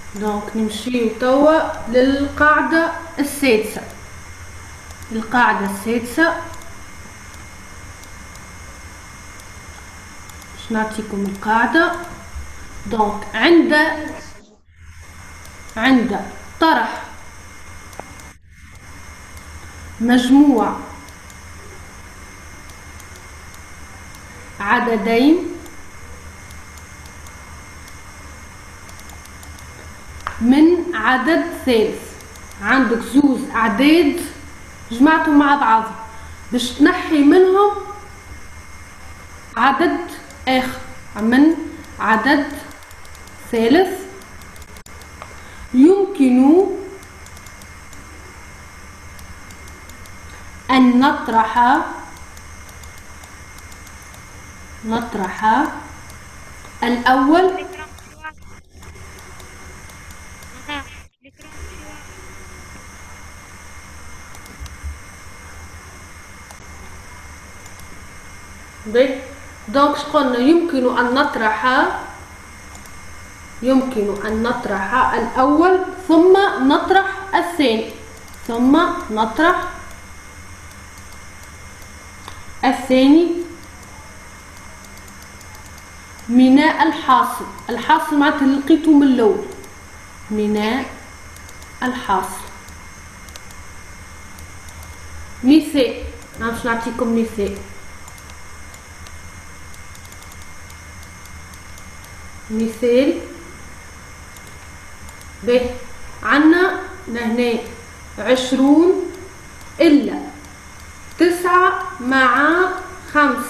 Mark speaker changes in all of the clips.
Speaker 1: دونك نمشيو توا للقاعدة السادسة. القاعدة السادسة باش نعطيكم القاعدة. دونك عند طرح مجموع عددين من عدد ثالث، عندك زوز أعداد جمعتهم مع بعض باش تنحي منهم عدد آخر من عدد ثالث، يمكن أن نطرح الأول دونك شقلنا يمكن أن نطرح الأول ثم نطرح الثاني من الحاصل. الحاصل معناتها اللي لقيته من الأول، من الحاصل. مثال، أنا باش نعطيكم مثال باهي. عنا لهنا 20 إلا 9 مع 5.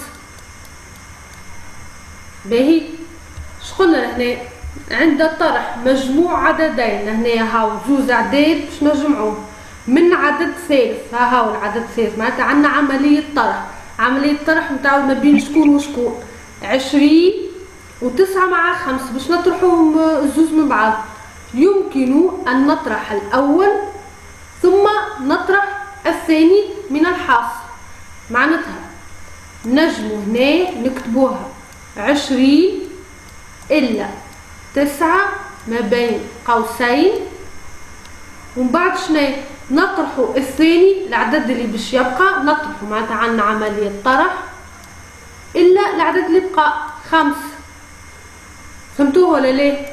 Speaker 1: باهي شقلنا لهنا عند طرح مجموع عددين، لهنا هاو زوز أعداد باش نجمعوهم من عدد ثالث. ها هاو العدد الثالث معناتها عندنا عملية طرح نتاع ما بين شكون وشكون. 20 و9 مع 5 باش نطرحوهم الزوز من بعض. يمكن أن نطرح الأول ثم نطرح الثاني من الحاصل. معناتها نجمو هنا نكتبوها 20 إلا 9 ما بين قوسين، ومن بعد شنو نطرحوا الثاني العدد اللي باش يبقى نطرحوا. معناتها عندنا عملية طرح إلا العدد اللي بقى 5. فهمتوه ولا ليه؟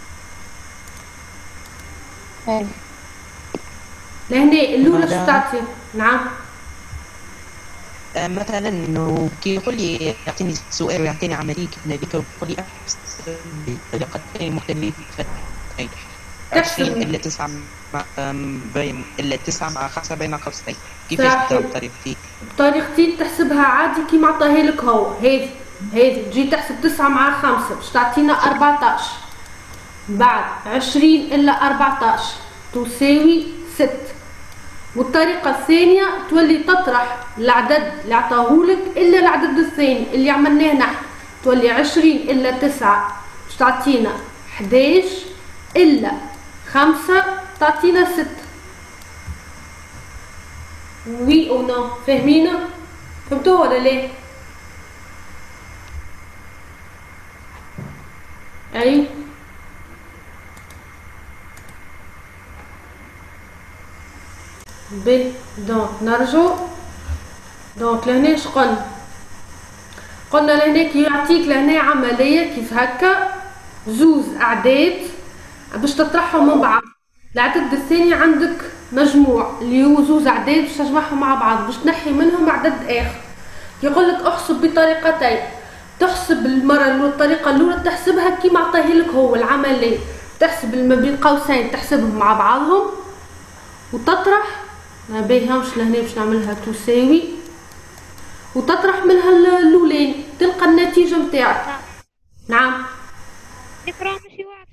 Speaker 1: لهنا الأولى شو تعطي؟ نعم.
Speaker 2: مثلا انه كي يقول لي يعطيني سؤال ويعطيني عمليه كيف هذيك ويقول لي احسب بطريقتين مختلفتين. 20 الا 9 بين الا 9 مع 5 بين قوسين. كيفاش بطريقتي؟
Speaker 1: بطريقتي تحسبها عادي كيما عطاها لك هو. هذه تجي تحسب 9 مع 5 باش تعطينا 14. بعد 20 الا 14 تساوي 6. والطريقة الثانية تولي تطرح العدد اللي عطاهولك إلا العدد الثاني اللي عملناه نحن. تولي 20 إلا 9 باش تعطينا 11 إلا 5 تعطينا 6. وي أو نو؟ فاهمينه؟ فهمتوه ولا ليه؟ أي ب. دونك نرجو. دونك لهنا شقلنا؟ قلنا لهنا كي يعطيك لهنا عملية كيف هكا زوز أعداد باش تطرحهم من بعض. العدد الثاني عندك مجموع اللي هو زوز أعداد باش تجمعهم مع بعض باش تنحي منهم عدد آخر. يقولك احسب بطريقتين. تحسب المرة الأولى الطريقة الأولى تحسبها كيما عطاهالك هو العملية، تحسب ما بين قوسين تحسبهم مع بعضهم وتطرح. ما باهيهمش لهنا باش نعملها تساوي وتطرح منها الاولين تلقى النتيجه نتاعك. نعم.
Speaker 3: الإكرام ماشي واضح.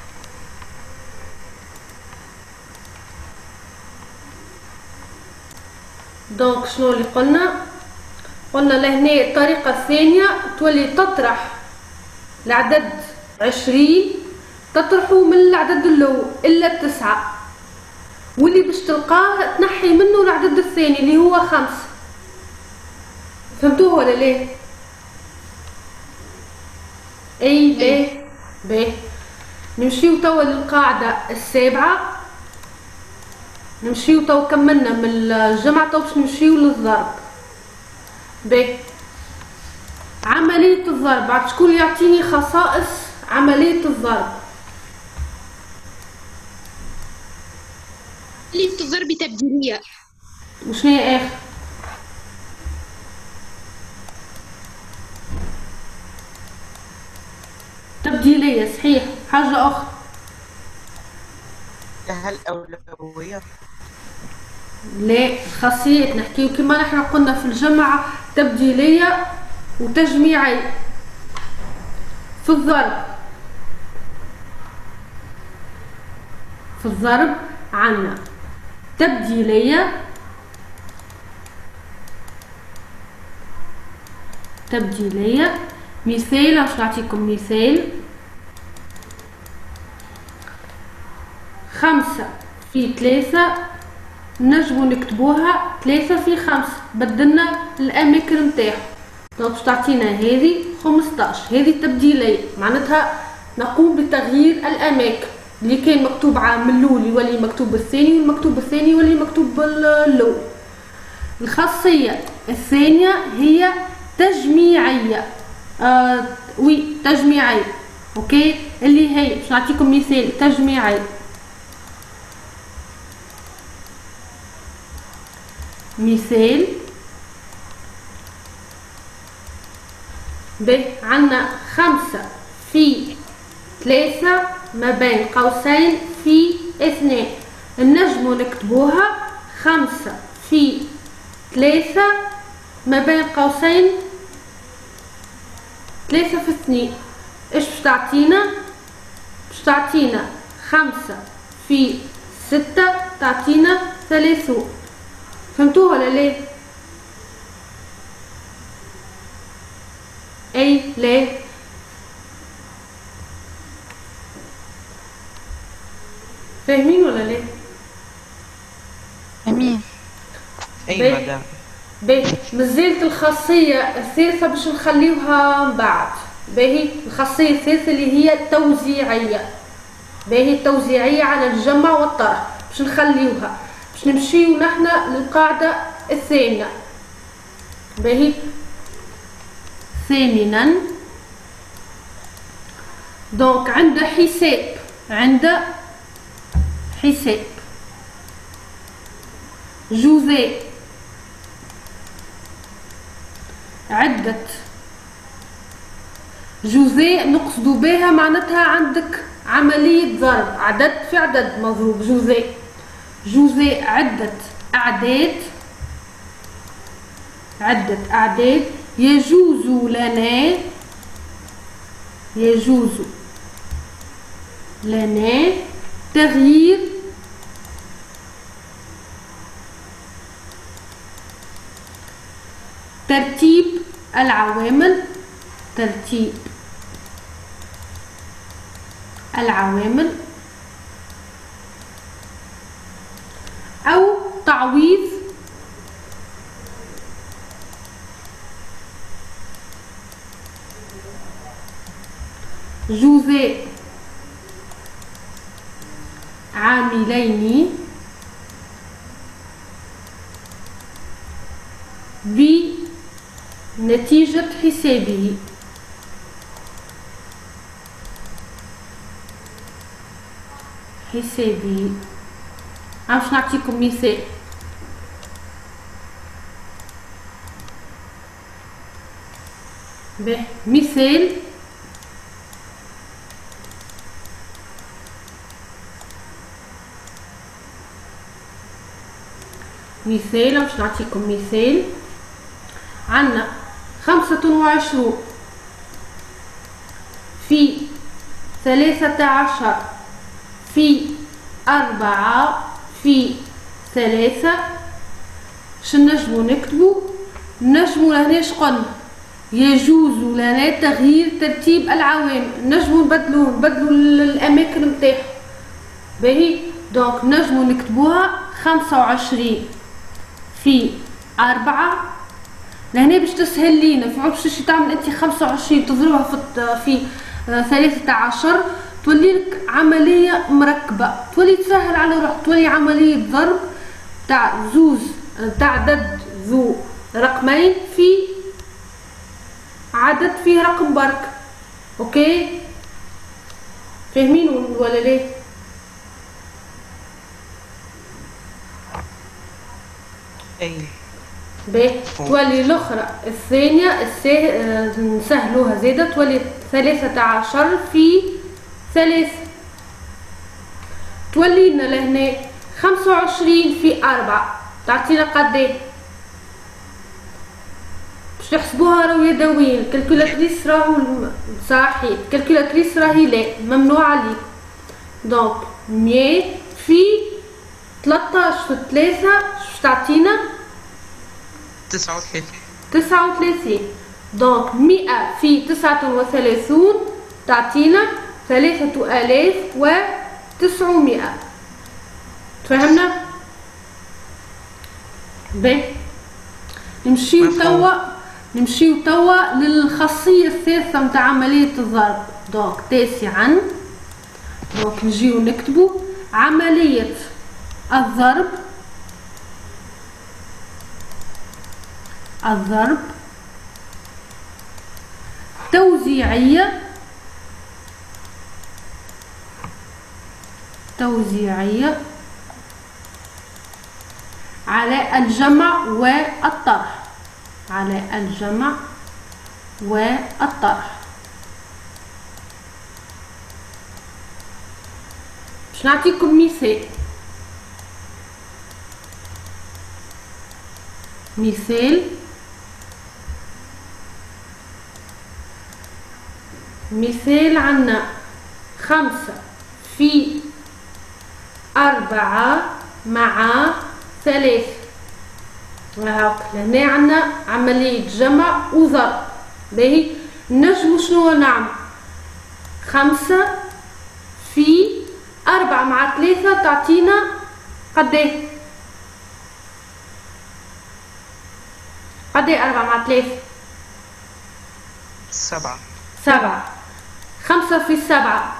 Speaker 1: دونك شنو اللي قلنا لهنا الطريقه الثانيه تولي تطرح العدد 20 تطرحه من العدد الاول الا 9، واللي باش تلقاه تنحي منه العدد الثاني اللي هو 5. فهمتوه ولا ليه؟ اي باهي. نمشيو توا للقاعدة السابعة. نمشيو تو كملنا من الجمع، تو باش نمشيو للضرب. باهي، عملية الضرب، بعد شكون يعطيني خصائص عملية الضرب؟
Speaker 4: عملية الضرب تبديلية.
Speaker 1: وشنو هي آخر؟ تبديلية، صحيح. حاجة أخرى؟
Speaker 2: لها الأولوية.
Speaker 1: لا، خاصيات نحكيو كما نحن قلنا في الجمع تبديلية وتجميعية. في الضرب عنا تبديلية مثال، باش نعطيكم مثال. 5 في 3 نجمو نكتبوها 3 في 5، بدلنا الأماكن متاعهم. دونك باش تعطينا هذه 15. هذه تبديلية، معناتها نقوم بتغيير الأماكن. اللي كان مكتوب عام الأول يولي مكتوب الثاني، والمكتوب الثاني يولي مكتوب الأول. الخاصية الثانية هي تجميعية. تجميعية. اوكي، اللي هي باش نعطيكم مثال تجميعي. مثال عندنا 5 في 3 ما بين قوسين في 2. نجمو نكتبوها 5 في 3 ما بين قوسين 3 في 2. ايش باش تعطينا؟ باش تعطينا 5 في 6 تعطينا 30. فهمتوها ولا لا؟ اي لا؟ فاهمين ولا لا؟
Speaker 4: فاهمين.
Speaker 2: أي مدام.
Speaker 1: مازالت الخاصية الثالثة باش نخليوها من بعد. باهي، الخاصية الثالثة اللي هي التوزيعية. باهي، التوزيعية على الجمع والطرح باش نخليوها. باش نمشيو نحن للقاعدة الثانية. باهي، ثامنا دونك عند حساب جوزي عدة جوزي نقصد بها معناتها عندك عملية ضرب، عدد في عدد مضروب. جوزي عدة أعداد يجوز لنا تغيير ترتيب العوامل أو تعويض جوزي عاملين بنتيجة حسابه. باش نعطيكم مثال. مثال باش نعطيكم مثال. عندنا 25 في 13 في 4 في 3. نجمو نكتبو؟ نجمو لهنا شقلنا يجوز لنا تغيير ترتيب العوامل. نجمو نبدلو الأماكن متاعهم. باهي، دونك نجمو نكتبوها 25 في 4. لهنا باش تسهل لينا، باش تعمل انت 25 تضربها في 13 تولي لك عملية مركبة، تولي تسهل على روحك، تولي عملية ضرب تاع زوز تاع عدد ذو رقمين في عدد فيه رقم برك. اوكي فاهمين ولا ليه؟
Speaker 2: اي
Speaker 1: باهي تولي الاخرى الثانية نسهلوها زيادة، تولي 13 في 3، تولي لنا لهنا 25 في 4 تعطينا قداه؟ باش نحسبوها راهو يدويا، الكالكولاتريس راهو صحيح، الكالكولاتريس راهي لا ممنوع عليك. دونك 100 في 13 في 3 شو تعطينا؟ 39. دونك 100 في 39 تعطينا 3900. تفهمنا؟ باهي نمشيو توا للخاصية الثالثة متاع عملية الضرب. دونك تاسعا، دونك نجيو نكتبو عملية الضرب توزيعية على الجمع والطرح. باش نعطيكم مثال عنا 5 في 4 مع 3. هاك لهنا عنا عملية جمع وضرب. باهي نجمو شنو نعمل؟ 5 في 4 مع 3 تعطينا قداه؟ قداه 4 مع 3؟
Speaker 2: 7.
Speaker 1: 5 في 7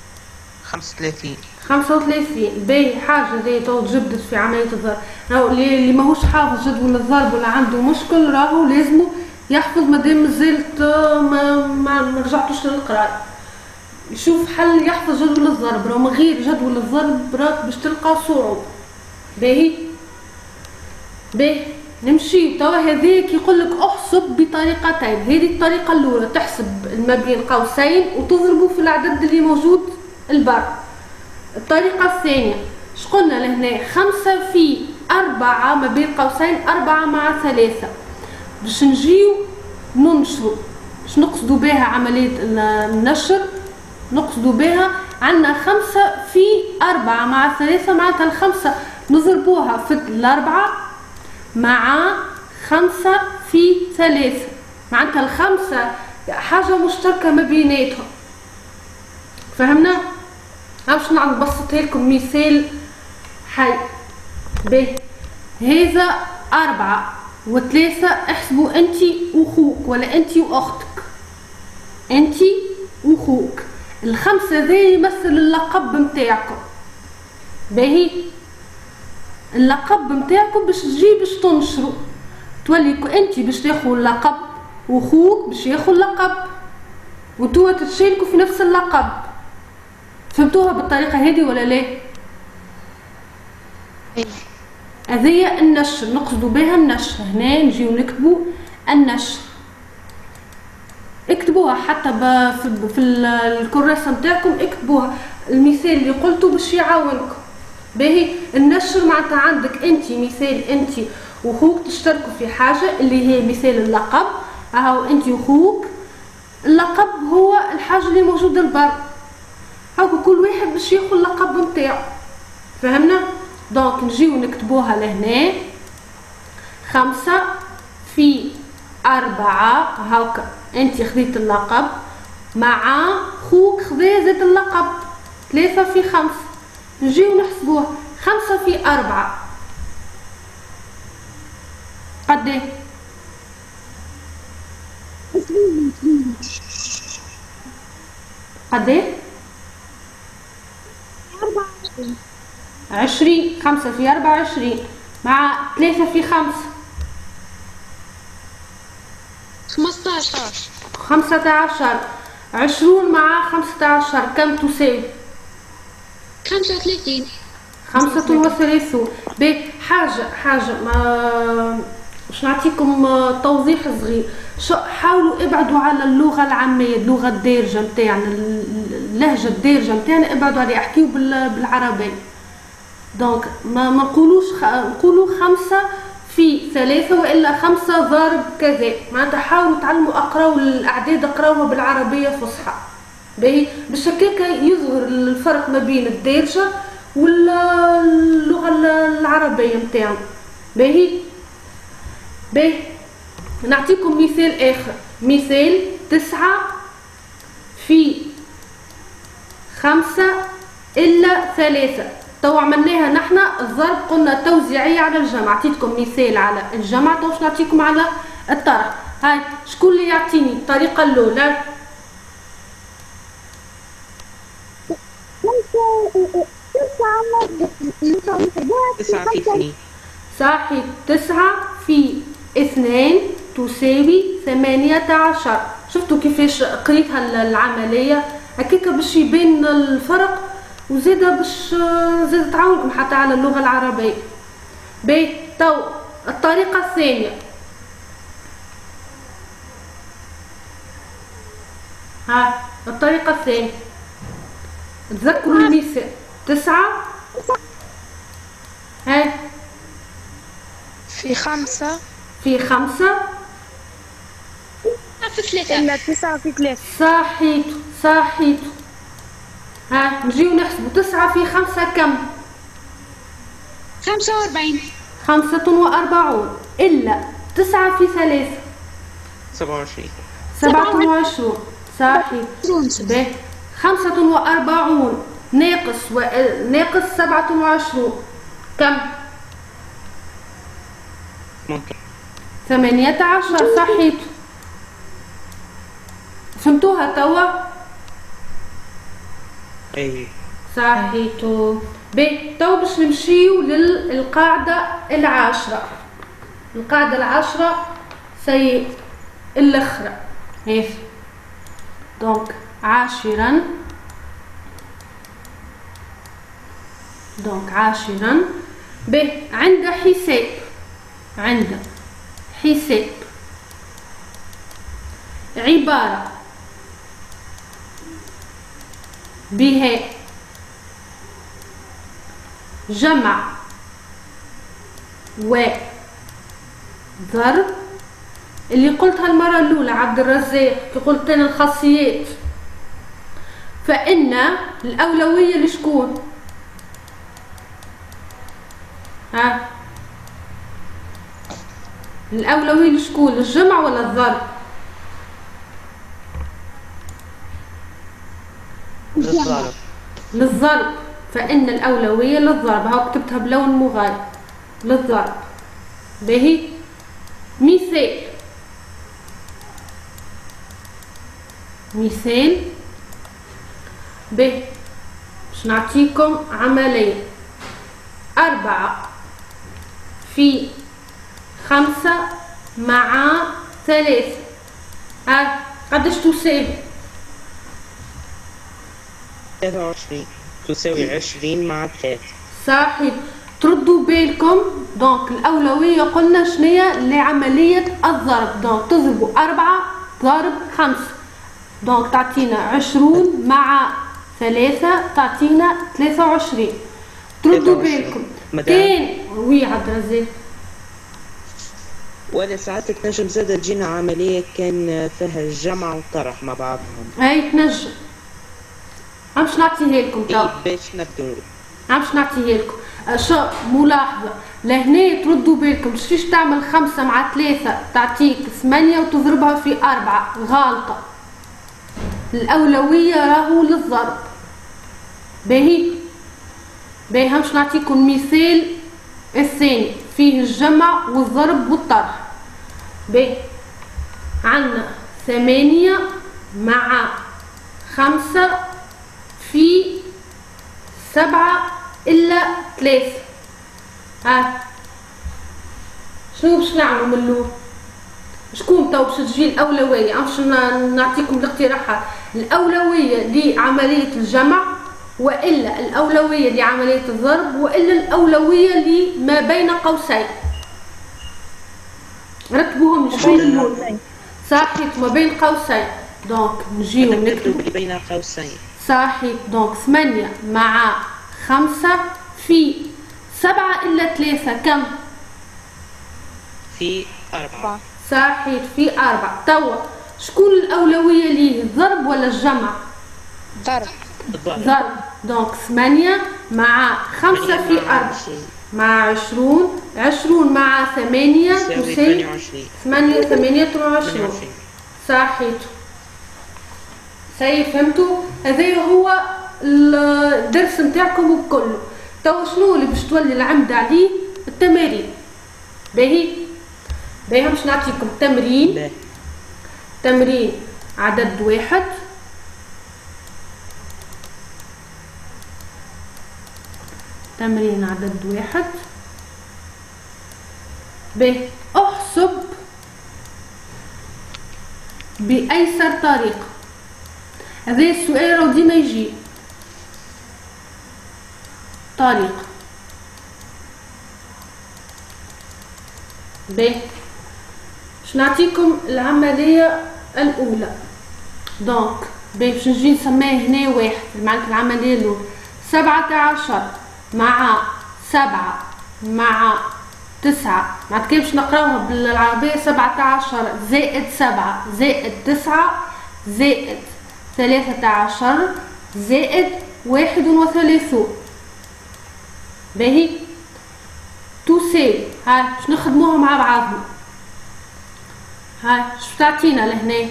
Speaker 1: 35. باهي حاجة زي تو تجبدت في عملية الضرب. راهو اللي ماهوش حافظ جدول الضرب ولا عنده مشكل راهو لازمو يحفظ مادام مازلت ما رجعتوش للقراءة، يشوف حل يحفظ جدول الضرب. راهو من غير جدول الضرب راك باش تلقى صعوبة. باهي نمشي توا هذاك يقولك احسب بطريقتين. هذه الطريقة الأولى تحسب ما بين قوسين وتضربه في العدد اللي موجود البر. الطريقة الثانية شقلنا لهنا 5 في 4 ما بين قوسين 4 مع 3. باش نجيو ننشرو. باش نقصدوا بها عملية النشر؟ نقصدوا بها عندنا 5 في 4 مع 3 معناتها الخمسة نضربوها في 4 مع 5 في 3 معناتها الخمسة حاجة مشتركة ما بيناتهم. فهمنا؟ باش نبسطها لكم مثال حي. باهي هذا 4 و3 احسبوا انت وخوك ولا انت واختك، انت وخوك. الخمسة ذي يمثل اللقب متاعكم. باهي اللقب متاعكم باش تجي باش تنشروا، تولي انت باش تاخذ اللقب وخوك باش ياخذ اللقب وانتوا تتشاركوا في نفس اللقب. فهمتوها بالطريقة هذه ولا لا؟ هذه النشر نقصدوا بها النشر. هنا نجيو نكتبوا النشر، اكتبوها حتى في الكراسة نتاعكم، اكتبوها المثال اللي قلته باش يعاونكم. باهي النشر معناتها عندك انت مثال انت وخوك تشتركوا في حاجة اللي هي مثال اللقب. اهو انت وخوك اللقب هو الحاجة اللي موجودة البر، هاكو كل واحد باش ياخذ اللقب نتاعو. فهمنا؟ دونك نجيو نكتبوها لهنا 5 في 4 هاكا انت خذيت اللقب مع خوك خذا زاد اللقب 3 في 5. نجيو نحسبوها 5 في 4 قداه؟ قداه؟ 20. 5 في 24 مع 3 في 5
Speaker 4: 15.
Speaker 1: 15. 20 مع 15 كم تساوي؟
Speaker 4: 35.
Speaker 1: 35. حاجة ما باش نعطيكم توضيح صغير. حاولوا ابعدوا على اللغة العامية، اللغة الدارجة نتاعنا، اللهجة الدارجة نتاعنا ابعدوا عليها، احكيو بالعربية. دونك ما نقولوش نقولوا 5 في 3 والا 5 ضارب كذا. معناتها حاولوا تعلموا اقراو الاعداد، اقراوها بالعربية فصحى باهي، باش هكاكا يظهر الفرق ما بين الدارجة واللغة العربية نتاعنا باهي. نعطيكم مثال اخر، مثال 9 في 5 إلا 3. تو عملناها نحنا الضرب، قلنا توزيعية على الجمع. عطيتكم مثال على الجمع، تو باش نعطيكم على الطرح. هاي شكون اللي يعطيني الطريقة الأولى؟
Speaker 2: 9 في 2.
Speaker 1: صحيح. 9 في 2 تساوي 18. شفتوا كيفاش قريتها العملية هكاكا باش يبين الفرق، وزيدا باش زيدا تعاونكم حتى على اللغة العربية. باهي تو الطريقة الثانية. الطريقة الثانية تذكروا المثال 9
Speaker 4: في 5
Speaker 1: في 5
Speaker 4: في 3 إلا 9 في 3.
Speaker 1: صحيت. نجيو نحسبوا 9 في 5 كم؟
Speaker 4: 45.
Speaker 1: 45 إلا 9 في 3 27. صحيح. باهي 45 ناقص 27 كم؟ 18. صحيت. فهمتوها توا؟
Speaker 2: اي
Speaker 1: صحيتو. باهي تو باش نمشيو للقاعدة العاشرة. القاعدة العاشرة سي الأخرى هيك. دونك عاشرا باهي عند حساب عبارة بها جمع وضرب اللي قلتها المرة الأولى عبد الرزاق كي قلت لنا الخاصيات، فإن الأولوية لشكون؟ الأولوية لشكون؟ للجمع ولا الضرب؟ للضرب. فإن الأولوية للضرب. هاو كتبتها بلون مغاير، للضرب. باهي مثال باهي باش نعطيكم عملية 4 في 5 مع 3. قداش تساوي؟
Speaker 2: 23 تساوي 20 مع 3.
Speaker 1: صحيح. تردوا بالكم دونك الأولوية قلنا شنية لعملية الضرب. دونك تضربوا 4 ضرب 5 دونك تعطينا 20 مع 3 تعطينا 23. تردوا بالكم كان وي عبد الرزاق
Speaker 2: ولا ساعات تنجم زادة تجينا عملية كان فيها الجمع والطرح مع بعضهم.
Speaker 1: هاي تنجم. باش نعطيها لكم تو.
Speaker 2: باش نبدو.
Speaker 1: باش نعطيها لكم. شو ملاحظة لهنا تردوا بالكم كيفاش تعمل 5 مع 3 تعطيك 8 وتضربها في 4 غالطة. الأولوية راهو للضرب. باهي باش نعطيكم مثال الثاني فيه الجمع والضرب والطرح. باهي عندنا 8 مع 5 في 7 إلا 3. ها شنو باش نعملو من اللول؟ شكون تو باش تجي الأولوية؟ باش نعطيكم الاقتراحات. الأولوية لعملية الجمع، وإلا الأولوية لعملية الضرب، وإلا الأولوية لما بين قوسين. رتبوهم شوي اللول. صحيت، ما بين قوسين. دونك نجيو نكتبو
Speaker 2: بين قوسين.
Speaker 1: صحيح. دونك 8 مع 5 في 7 إلا 3 كم؟
Speaker 2: في 4.
Speaker 1: صحيح، في 4. توا شكون الأولوية ليه، الضرب ولا الجمع؟
Speaker 4: ضرب.
Speaker 1: ضرب. دونك 8 مع 5 في 4 مع 20. 20 مع 8 تساوي 8. 28. صحيح. فهمتوا؟ هذا هو الدرس نتاعكم بكله. توا شنو اللي باش تولي العمد عليه؟ التمارين. باهي باش نعطيكم تمرين. تمرين عدد 1. تمرين عدد 1. احسب بأيسر طريقة. هذا السؤال راه ديما يجي طريقة. باش نعطيكم العملية الأولى. دونك باش نجي نسميه هنا 1 معناتها العملية الأولى. 17 مع 7 مع 9 معناتها كيف باش نقراوها بالعربية؟ 17 زائد 7 زائد 9 زائد 13 زائد 31. باهي تساوي. هاي باش نخدموها مع بعضنا. هاي شو تعطينا لهنا؟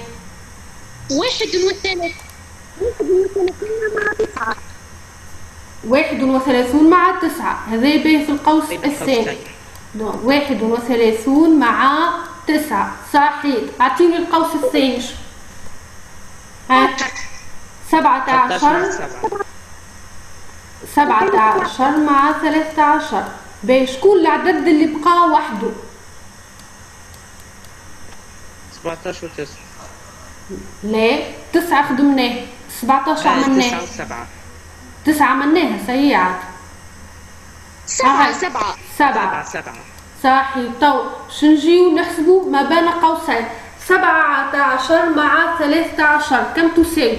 Speaker 4: 31 مع 9.
Speaker 1: 31 مع 9. هذا باهي في القوس الثاني. 31 مع 9. صحيح. اعطيني القوس الثاني. ها 17 مع 13. باهي شكون العدد اللي بقى وحده؟
Speaker 2: 17 و 9.
Speaker 1: لا 9 خدمناه. 17 عملناه.
Speaker 2: 9 و 7.
Speaker 1: 9 عملناها سيئات.
Speaker 4: 7
Speaker 1: 7. صحيح. تو باش نجيو نحسبوا ما بين قوسين. 17 مع 13 كم تساوي؟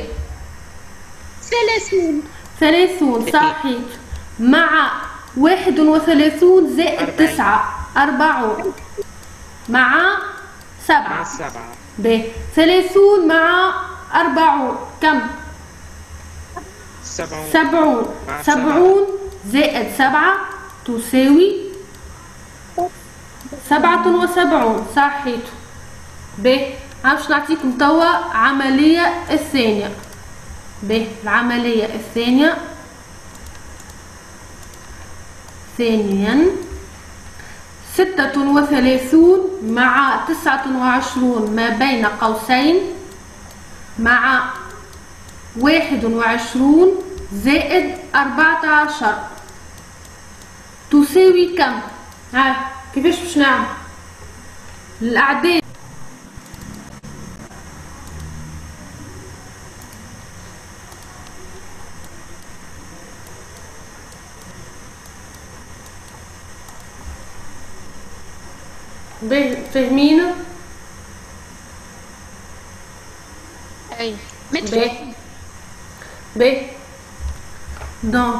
Speaker 1: 30. صحيح. مع 31 زائد 9 40 مع 7. باهي 30 مع 40 كم؟ 70. 70 زائد 7 تساوي 77. صحيح. باهي باش نعطيكم توا عملية الثانية. باهي العملية الثانية. ثانيا 36 مع 29 ما بين قوسين مع 21 زائد 14 تساوي كم؟ ها كيفاش باش نعمل الأعداد؟ فاهمين؟
Speaker 4: اي
Speaker 1: باهي دونك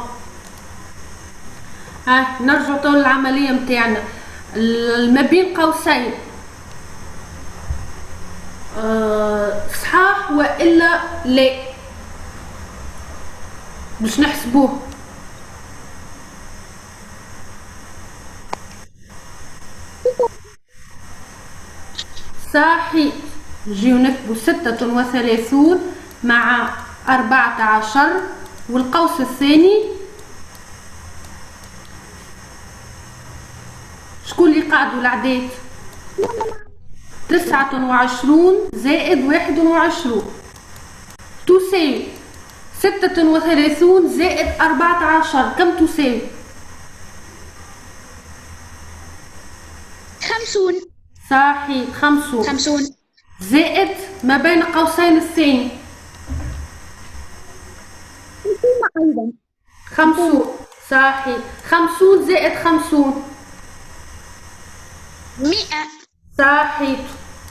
Speaker 1: نرجع تو للعملية متاعنا. ما بين قوسين صحاح والا لا باش نحسبوه. صحيح. نجيو نكتبو 36 مع 14 والقوس الثاني شكون اللي قاعدوا الأعداد؟ 29 زائد 21 تساوي 36 زائد 14 كم تساوي؟
Speaker 4: 50.
Speaker 1: صحيح 50
Speaker 4: 50
Speaker 1: زائد ما بين قوسين الثاني
Speaker 4: أيضا
Speaker 1: 50 صحيح 50 زائد 50
Speaker 4: 100.
Speaker 1: صحيح.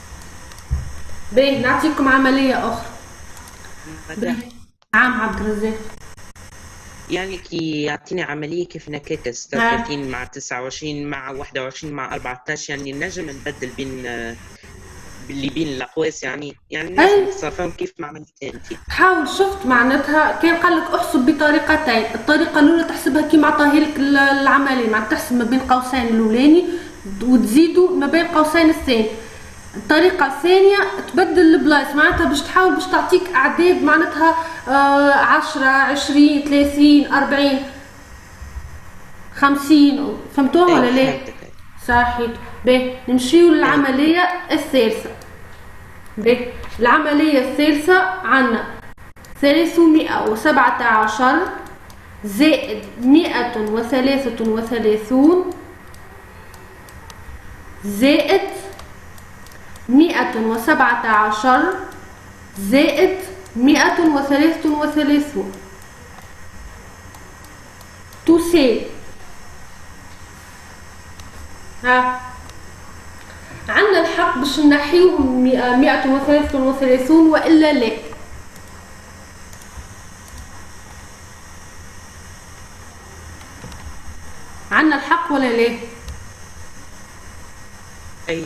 Speaker 1: باهي نعطيكم عملية أخرى. نعم عبد الرزاق.
Speaker 2: يعني كي يعطيني عملية كيف هكاك 36 مع 29 مع 21 مع 14 يعني نجم نبدل بين الأقواس يعني نجم نتصرفهم كيف ما عملتها أنت.
Speaker 1: حاول شفت معناتها كان قال لك احسب بطريقتين، الطريقة الأولى تحسبها كيما عطاها لك العملية معناتها تحسب ما بين قوسين الأولاني وتزيدوا ما بين قوسين الثاني. الطريقة الثانية تبدل البلايص معناتها باش تحاول باش تعطيك أعداد معناتها 10 20 30 40 50 فهمتوها ولا لا؟ صحيح. باهي نمشيو للعملية الثالثة. باهي العملية الثالثة عندنا 317 زائد 133 زائد 117 زائد 133 تساوي عندنا الحق باش نحيوهم 133 والا لا؟ عندنا الحق ولا لا؟
Speaker 2: أي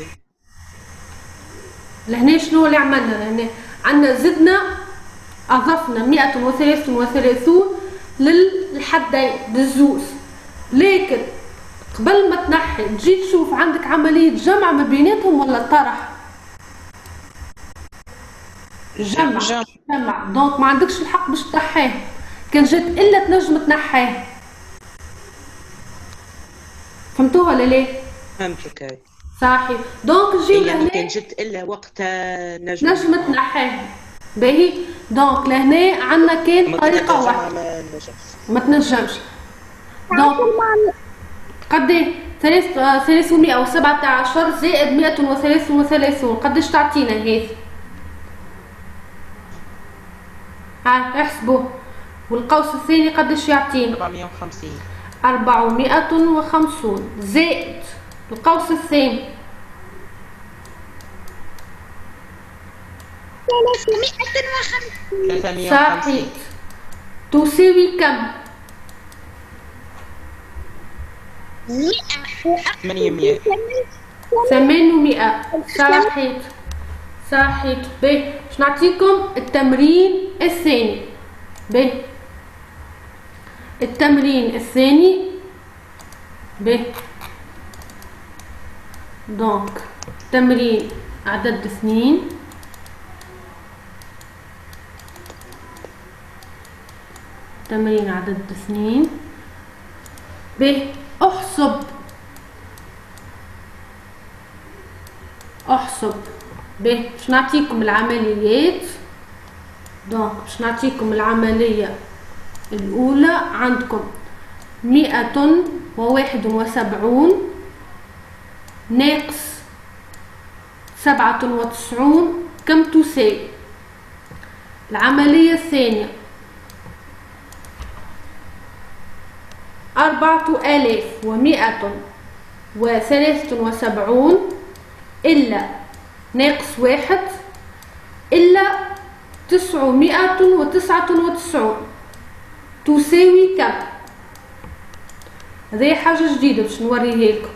Speaker 1: لهنا شنو اللي عملنا؟ لهنا عندنا زدنا اضفنا 133 للحدين بالزوز، لكن قبل ما تنحي تجي تشوف عندك عملية جمع ما بيناتهم ولا طرح؟ جمع. دونك ما عندكش الحق باش تنحيه، كان جات الا تنجم تنحيه. فهمتوها ولا لا؟
Speaker 2: فهمتك. هاي
Speaker 1: صحيح. دونك نجيو
Speaker 2: يعني
Speaker 1: لهنا
Speaker 2: كان جت الا وقتها نجم
Speaker 1: تنحيه. باهي دونك لهنا عندنا كان طريقة واحدة ما تنجمش. دونك قديه 317 زائد 133 قداش تعطينا هذه؟ هاي احسبوه. والقوس الثاني قداش يعطينا؟
Speaker 2: 450
Speaker 1: 450 زائد القوس الثاني
Speaker 4: 350
Speaker 1: صحيح تساوي كم؟
Speaker 2: 800
Speaker 1: 800 صحيح. صحيح. باهي باش نعطيكم التمرين الثاني. باهي التمرين الثاني. باهي دونك تمرين عدد 2. تمرين عدد 2. باهي احسب. باهي باش نعطيكم العمليات. دونك باش نعطيكم العملية الأولى عندكم 171 ناقص 97 كم تساوي؟ العملية الثانية 4173 إلا ناقص 1 إلا 999 تساوي كم؟ هذه حاجة جديدة باش نوريها لكم.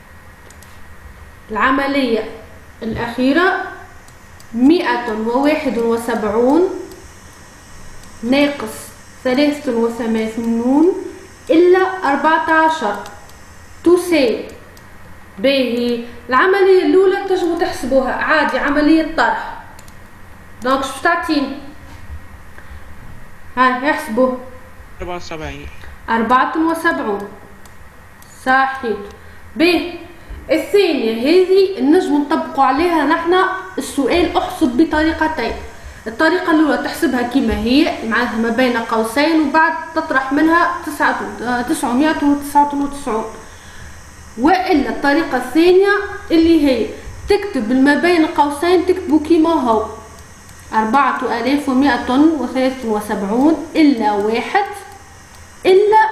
Speaker 1: العملية الأخيرة 171 ناقص 83 إلا 14 تساوي. باهي العملية الأولى تنجموا تحسبوها عادي عملية طرح. دونك شو تعطيني؟ هاي احسبوه 74 صحيح. باهي الثانية هذه نجموا نطبقوا عليها نحنا السؤال احسب بطريقتين. الطريقة الأولى تحسبها كما هي معناتها ما بين قوسين وبعد تطرح منها 999. وإلا الطريقة الثانية اللي هي تكتب ما بين قوسين تكتبوا كما هو 4173 إلا واحد إلا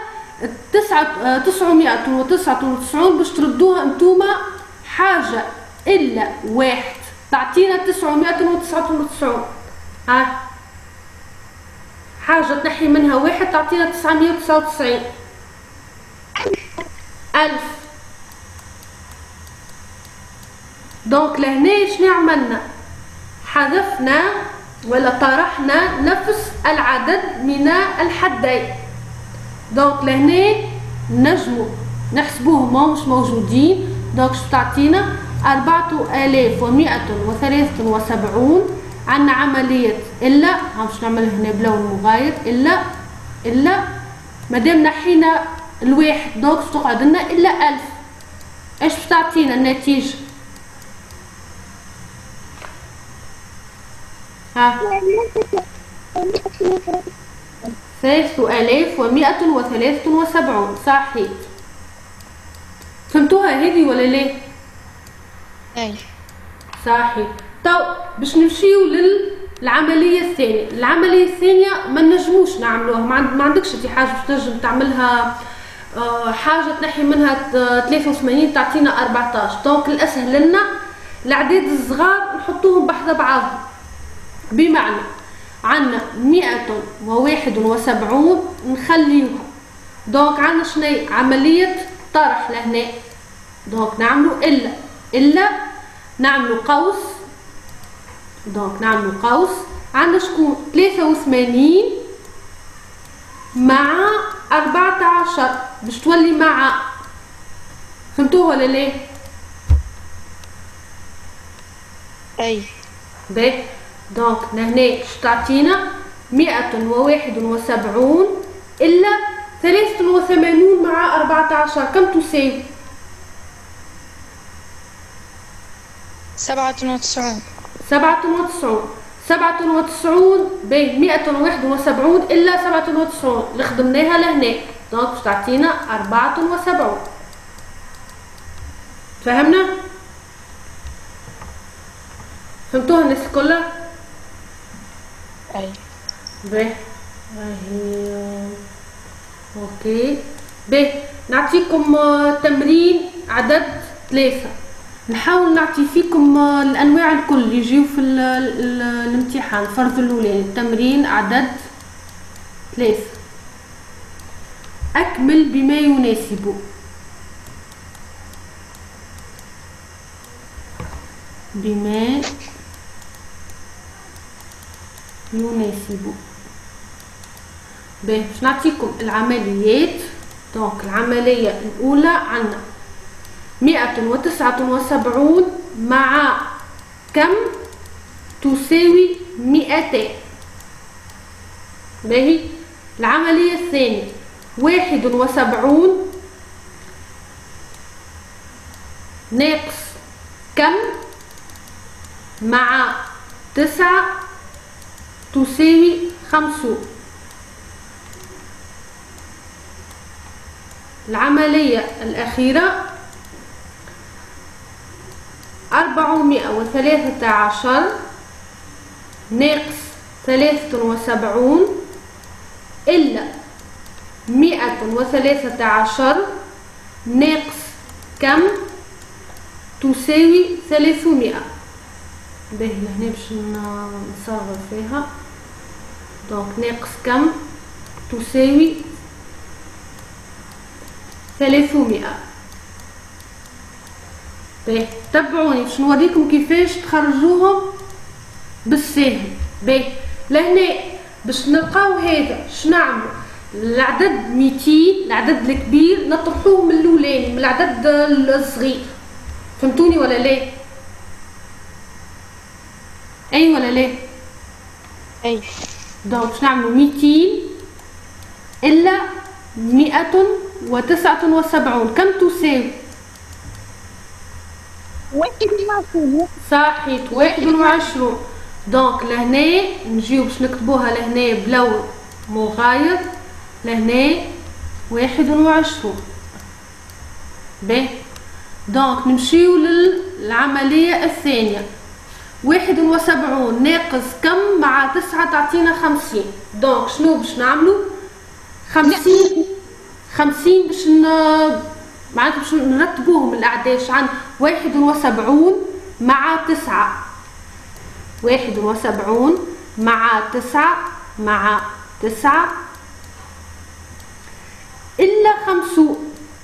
Speaker 1: 999 باش تردوها انتوما حاجة إلا واحد تعطينا 999. ها حاجة تنحي منها واحد تعطينا 999. 1000. دونك لهنا شنو عملنا؟ حذفنا ولا طرحنا نفس العدد من الحدين. دونك لهنا نجمو نحسبوهم مش موجودين. دونك شو تعطينا 4173. عندنا عملية إلا باش نعمل هنا بلون مغاير إلا مادام نحينا الواحد دونك باش تقعد لنا إلا 1000. ايش باش تعطينا النتيجة؟ ها 3173 صحيح. فهمتوها هذه ولا لا؟
Speaker 3: اي
Speaker 1: صحيح. تو باش نمشيو للعمليه الثانيه. العمليه الثانيه ما نجموش نعملوها، ما عندكش انت حاجه باش تنجم تعملها حاجه تنحي منها 83 تعطينا 14. دونك الاسهل لنا الاعداد الصغار نحطوهم بحذا بعضهم. بمعنى عندنا 171 نخليوها. دونك عندنا شنو عمليه طرح لهنا. دونك نعملو الا نعملو قوس. دونك نعملو قوس عندنا شكون 83 مع 14 باش تولي مع. فهمتوها ولا لا؟
Speaker 3: اي
Speaker 1: باهي. دونك لهنا شو تعطينا 171 إلا 83 مع 14 كم تساوي؟
Speaker 3: 97.
Speaker 1: 97 باهي 171 إلا 97 اللي خدمناها لهنا. دونك باش تعطينا 74. فهمنا؟ فهمتوها الناس كلها؟
Speaker 3: اي
Speaker 1: باهي هاهي اوكي. باهي نعطيكم تمرين عدد 3. نحاول نعطي فيكم الانواع الكل اللي يجيو في الامتحان الفرض الاولاني. تمرين عدد 3. اكمل بما يناسب. بما يناسب. باهي باش نعطيكم العمليات. دونك العملية الأولى عندنا 179 مع كم تساوي 200. باهي. العملية الثانية 71 ناقص كم مع 9 تساوي 50. العملية الأخيرة 413 ناقص 73 إلا 113 ناقص كم تساوي 300. باهي لهنا باش نصغر فيها. دونك ناقص كم تساوي 300. باهي تبعوني باش نوريكم كيفاش تخرجوهم بالساهل. باهي لهنا باش نلقاو هذا اش نعملو؟ العدد 200 العدد الكبير نطرحوه من الاولاني من العدد الصغير. فهمتوني ولا لا؟ اي ولا لا؟
Speaker 3: اي.
Speaker 1: دونك باش نعملو 200 إلا 179 كم تساوي؟
Speaker 4: 21.
Speaker 1: صحيت 21. دونك لهنا نجيو باش نكتبوها لهنا بلون مغاير، لهنا 21. باهي دونك نمشيو للعملية الثانية. 71 ناقص كم مع 9 تعطينا 50. دونك شنو باش نعملو؟ 50 باش معناتها باش نرتبوهم الأعداد. عن 71 مع 9، 71 مع 9 مع 9 إلا 50.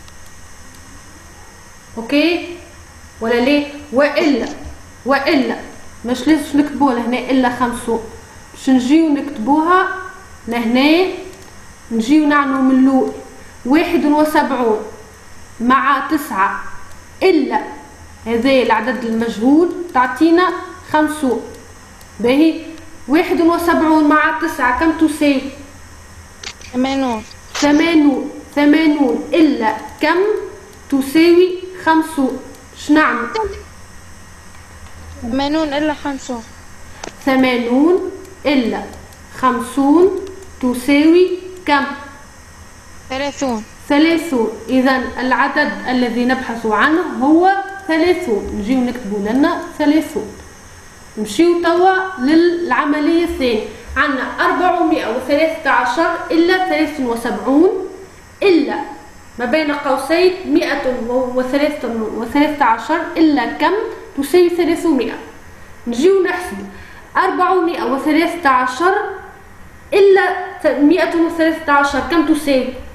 Speaker 1: اوكي ولا ليه؟ وإلا مش لازم نكتبوها لهنا إلا 50، باش نجيو نكتبوها لهنا، نجيو نعملو من الأول 71 مع 9 إلا هذا العدد المجهول تعطينا 50. باهي 71 مع 9 كم تساوي؟
Speaker 3: 80.
Speaker 1: 80 إلا كم تساوي 50. شنعمل؟
Speaker 3: 80 إلا 50.
Speaker 1: 80 إلا 50 تساوي كم؟
Speaker 3: 30.
Speaker 1: 30. إذا العدد الذي نبحث عنه هو 30. نجيو نكتبو لنا 30. نمشيو توا للعملية الثانية. عندنا 413 إلا 73 إلا ما بين قوسين 113 إلا كم تساوي 300. نجيو نحسب 413 إلا 113 كم تساوي؟